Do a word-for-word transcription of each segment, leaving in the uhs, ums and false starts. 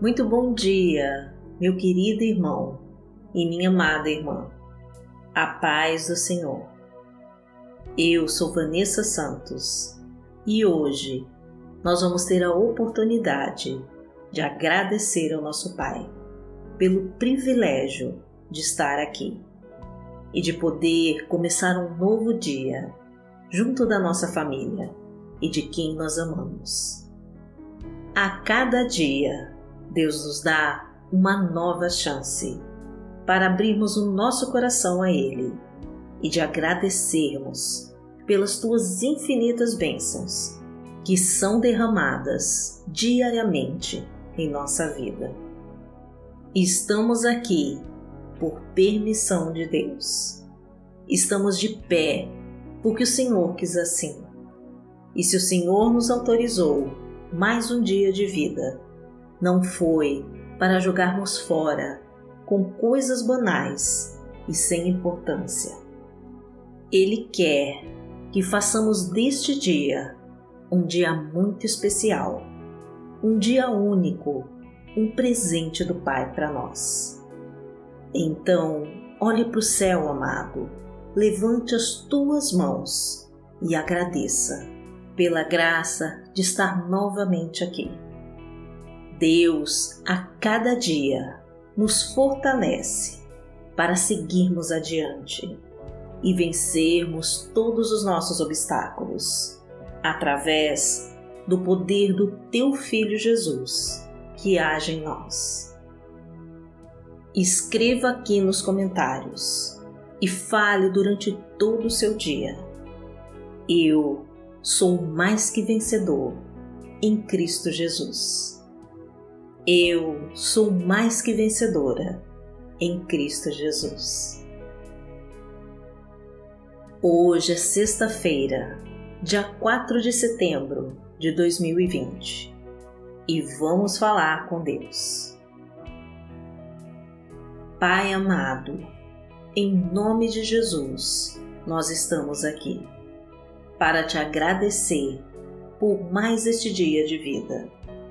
Muito bom dia, meu querido irmão e minha amada irmã. A paz do Senhor. Eu sou Vanessa Santos e hoje nós vamos ter a oportunidade de agradecer ao nosso Pai pelo privilégio de estar aqui e de poder começar um novo dia junto da nossa família e de quem nós amamos. A cada dia, Deus nos dá uma nova chance para abrirmos o nosso coração a Ele e de agradecermos pelas Tuas infinitas bênçãos que são derramadas diariamente em nossa vida. Estamos aqui por permissão de Deus. Estamos de pé porque o Senhor quis assim. E se o Senhor nos autorizou mais um dia de vida, não foi para jogarmos fora com coisas banais e sem importância. Ele quer que façamos deste dia um dia muito especial, um dia único, um presente do Pai para nós. Então, olhe para o céu, amado, levante as tuas mãos e agradeça pela graça de estar novamente aqui. Deus, a cada dia, nos fortalece para seguirmos adiante e vencermos todos os nossos obstáculos através do poder do Teu Filho Jesus, que age em nós. Escreva aqui nos comentários e fale durante todo o seu dia: eu sou mais que vencedor em Cristo Jesus. Eu sou mais que vencedora em Cristo Jesus. Hoje é sexta-feira, dia quatro de setembro de dois mil e vinte, e vamos falar com Deus. Pai amado, em nome de Jesus, nós estamos aqui para Te agradecer por mais este dia de vida.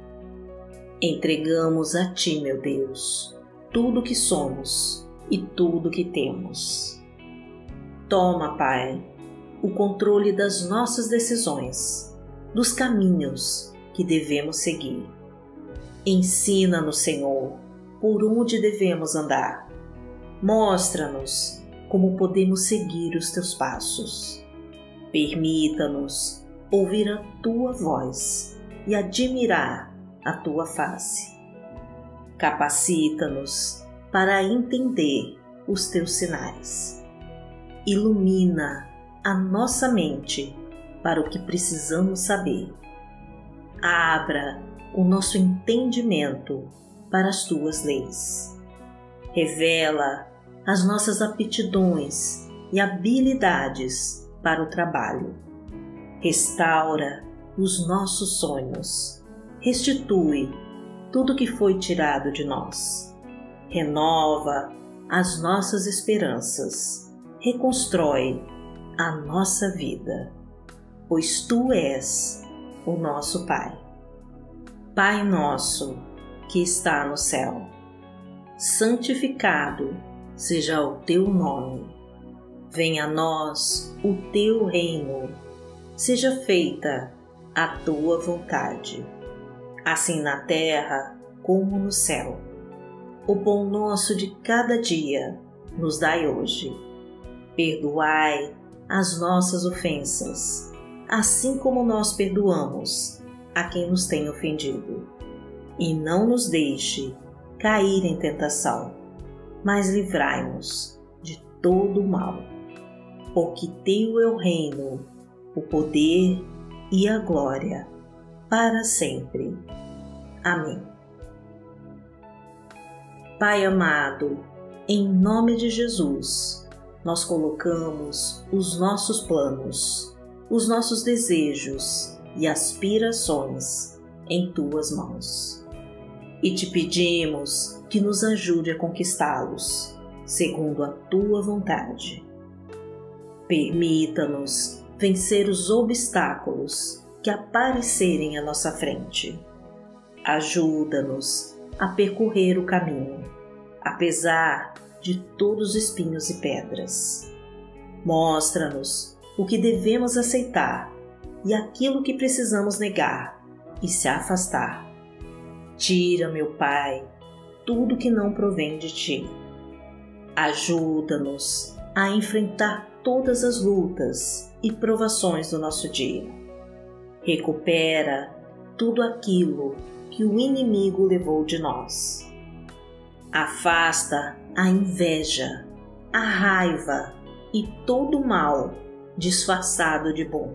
Entregamos a Ti, meu Deus, tudo que somos e tudo que temos. Toma, Pai, o controle das nossas decisões, dos caminhos que devemos seguir. Ensina-nos, Senhor, por onde devemos andar. Mostra-nos como podemos seguir os Teus passos. Permita-nos ouvir a Tua voz e admirar a Tua face. Capacita-nos para entender os Teus sinais. Ilumina a nossa mente para o que precisamos saber. Abra o nosso entendimento para as Tuas leis. Revela as nossas aptidões e habilidades para o trabalho. Restaura os nossos sonhos. Restitui tudo que foi tirado de nós. Renova as nossas esperanças. Reconstrói a nossa vida, pois Tu és o nosso Pai. Pai nosso que está no céu, santificado seja o Teu nome. Venha a nós o Teu reino. Seja feita a Tua vontade, assim na terra como no céu. O pão nosso de cada dia nos dai hoje. Perdoai as nossas ofensas, assim como nós perdoamos a quem nos tem ofendido. E não nos deixe cair em tentação, mas livrai-nos de todo o mal. Porque Teu é o reino, o poder e a glória, para sempre. Amém. Pai amado, em nome de Jesus, nós colocamos os nossos planos, os nossos desejos e aspirações em Tuas mãos. E Te pedimos que nos ajude a conquistá-los, segundo a Tua vontade. Permita-nos vencer os obstáculos que aparecerem à nossa frente. Ajuda-nos a percorrer o caminho, apesar de todos os espinhos e pedras. Mostra-nos o que devemos aceitar e aquilo que precisamos negar e se afastar. Tira, meu Pai, tudo que não provém de Ti. Ajuda-nos a enfrentar todas as lutas e provações do nosso dia. Recupera tudo aquilo que o inimigo levou de nós. Afasta a inveja, a raiva e todo o mal disfarçado de bom.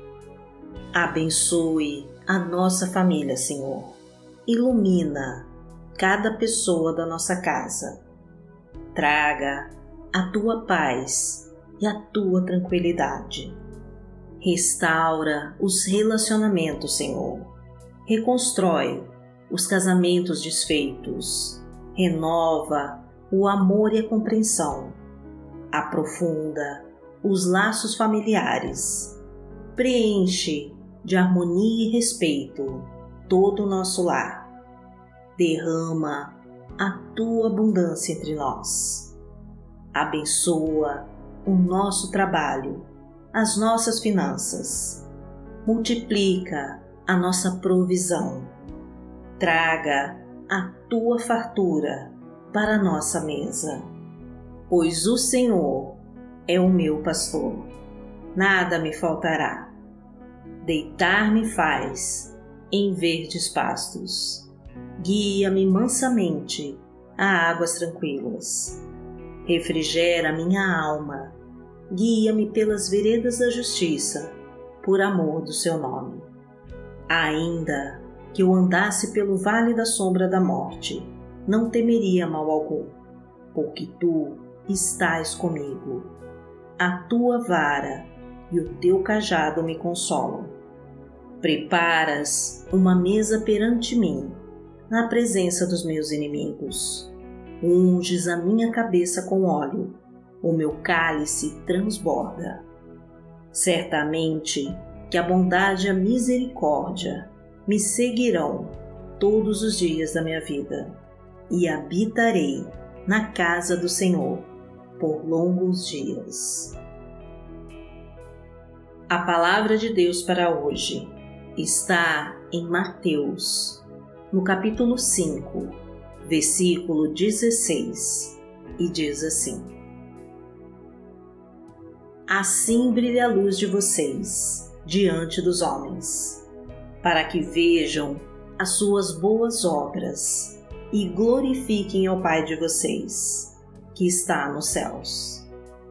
Abençoe a nossa família, Senhor. Ilumina cada pessoa da nossa casa. Traga a Tua paz e a Tua tranquilidade. Restaura os relacionamentos, Senhor. Reconstrói os casamentos desfeitos. Renova o amor e a compreensão. Aprofunda os laços familiares. Preenche de harmonia e respeito todo o nosso lar. Derrama a Tua abundância entre nós. Abençoa o nosso trabalho, as nossas finanças. Multiplica a nossa provisão. Traga a Tua fartura para a nossa mesa. Pois o Senhor é o meu pastor. Nada me faltará. Deitar-me faz em verdes pastos. Guia-me mansamente a águas tranquilas. Refrigera minha alma. Guia-me pelas veredas da justiça, por amor do Seu nome. Ainda que eu andasse pelo vale da sombra da morte, não temeria mal algum, porque Tu estás comigo. A Tua vara e o Teu cajado me consolam. Preparas uma mesa perante mim, na presença dos meus inimigos. Unges a minha cabeça com óleo, o meu cálice transborda. Certamente que a bondade e a misericórdia me seguirão todos os dias da minha vida, e habitarei na casa do Senhor por longos dias. A palavra de Deus para hoje está em Mateus, no capítulo cinco, versículo dezesseis, e diz assim: Assim brilhe a luz de vocês diante dos homens, para que vejam as suas boas obras e glorifiquem ao Pai de vocês, que está nos céus.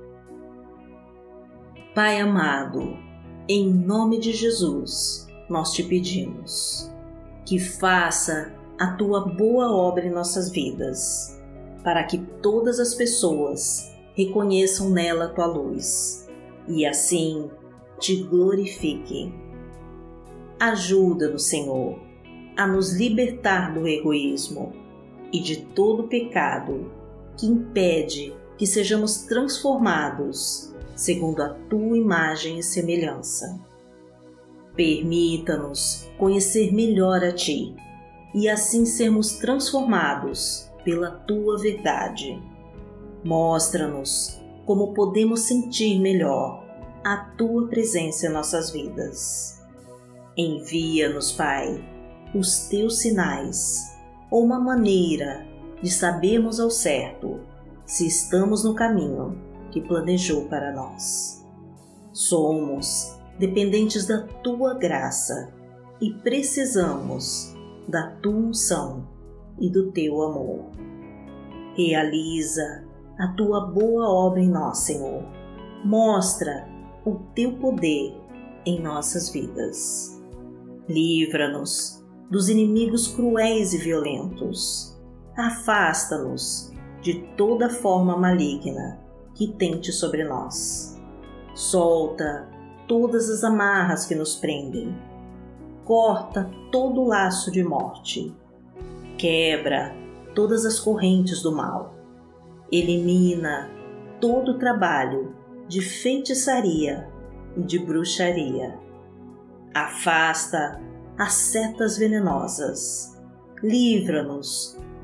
Pai amado, em nome de Jesus, nós te pedimos que faça a Tua boa obra em nossas vidas, para que todas as pessoas reconheçam nela a Tua luz e assim te glorifiquem. Ajuda-nos, Senhor, a nos libertar do egoísmo e de todo pecado que impede que sejamos transformados segundo a Tua imagem e semelhança. Permita-nos conhecer melhor a Ti e assim sermos transformados pela Tua verdade. Mostra-nos como podemos sentir melhor a Tua presença em nossas vidas. Envia-nos, Pai, os Teus sinais ou uma maneira de sabermos ao certo se estamos no caminho que planejou para nós. Somos dependentes da Tua graça e precisamos da Tua unção e do Teu amor. Realiza a Tua boa obra em nós, Senhor. Mostra o Teu poder em nossas vidas. Livra-nos dos inimigos cruéis e violentos. Afasta-nos de toda forma maligna que tente sobre nós. Solta todas as amarras que nos prendem. Corta todo o laço de morte. Quebra todas as correntes do mal. Elimina todo o trabalho de feitiçaria e de bruxaria. Afasta as setas venenosas. Livra-nos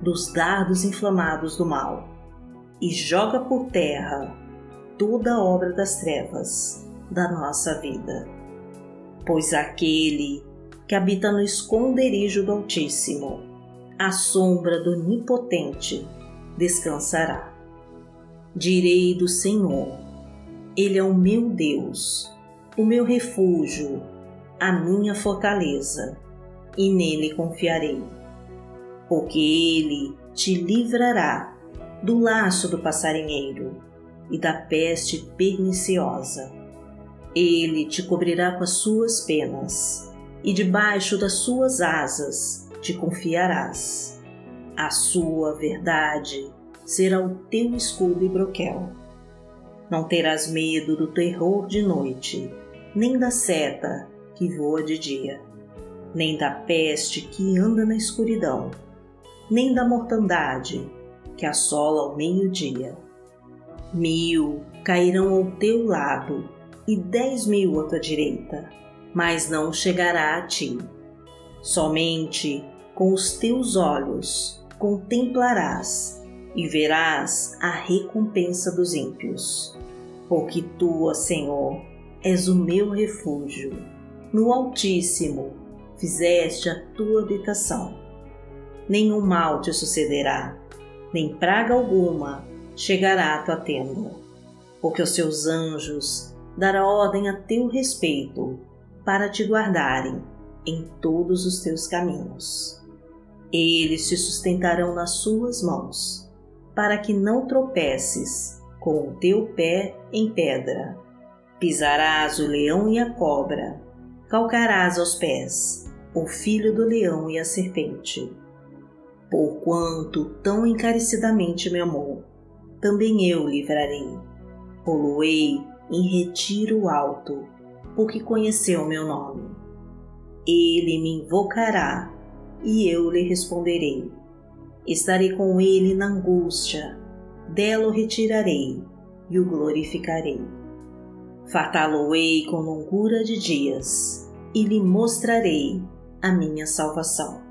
dos dardos inflamados do mal e joga por terra toda a obra das trevas da nossa vida. Pois aquele que habita no esconderijo do Altíssimo, à sombra do Onipotente, descansará. Direi do Senhor: Ele é o meu Deus, o meu refúgio, a minha fortaleza, e nele confiarei. Porque Ele te livrará do laço do passarinheiro e da peste perniciosa. Ele te cobrirá com as suas penas, e debaixo das suas asas te confiarás. A sua verdade será o teu escudo e broquel. Não terás medo do terror de noite, nem da seta que voa de dia, nem da peste que anda na escuridão, nem da mortandade que assola ao meio-dia. Mil cairão ao teu lado e dez mil à tua direita, mas não chegará a ti. Somente com os teus olhos contemplarás e verás a recompensa dos ímpios. Porque tu, ó Senhor, és o meu refúgio. No Altíssimo fizeste a tua habitação. Nenhum mal te sucederá, nem praga alguma chegará à tua tenda. Porque os seus anjos dará ordem a teu respeito, para te guardarem em todos os teus caminhos. Eles te sustentarão nas suas mãos, para que não tropeces com o teu pé em pedra. Pisarás o leão e a cobra, calcarás aos pés o filho do leão e a serpente. Porquanto tão encarecidamente me amou, também eu o livrarei. Pô-lo-ei em retiro alto, porque conheceu meu nome. Ele me invocará, e eu lhe responderei. Estarei com ele na angústia, dela o retirarei e o glorificarei. Fartá-lo-ei com longura de dias, e lhe mostrarei a minha salvação.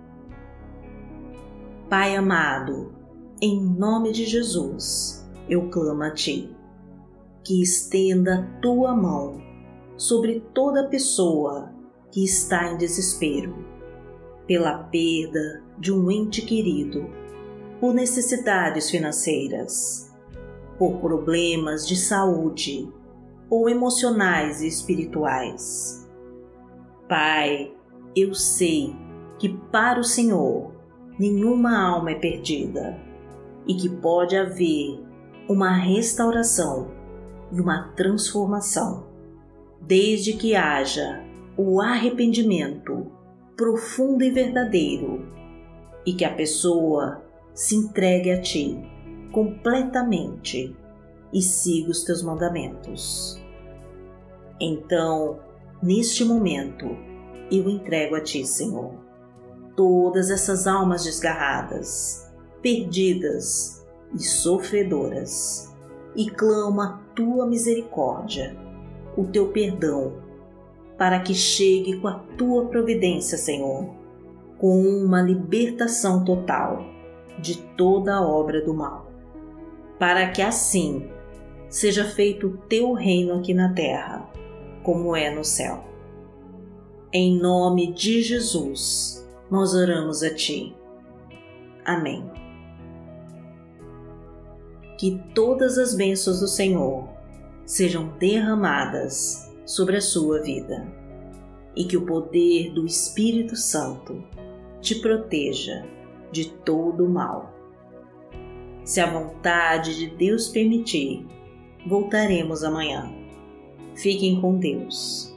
Pai amado, em nome de Jesus, eu clamo a Ti, que estenda a Tua mão sobre toda pessoa que está em desespero, pela perda de um ente querido, por necessidades financeiras, por problemas de saúde ou emocionais e espirituais. Pai, eu sei que para o Senhor nenhuma alma é perdida e que pode haver uma restauração e uma transformação, desde que haja o arrependimento profundo e verdadeiro e que a pessoa se entregue a Ti completamente e siga os Teus mandamentos. Então, neste momento, eu entrego a Ti, Senhor, todas essas almas desgarradas, perdidas e sofredoras, e clamo a Tua misericórdia, o Teu perdão, para que chegue com a Tua providência, Senhor, com uma libertação total de toda a obra do mal, para que assim seja feito o Teu reino aqui na terra, como é no céu. Em nome de Jesus, nós oramos a Ti. Amém. Que todas as bênçãos do Senhor sejam derramadas sobre a sua vida e que o poder do Espírito Santo te proteja de todo o mal. Se a vontade de Deus permitir, voltaremos amanhã. Fiquem com Deus.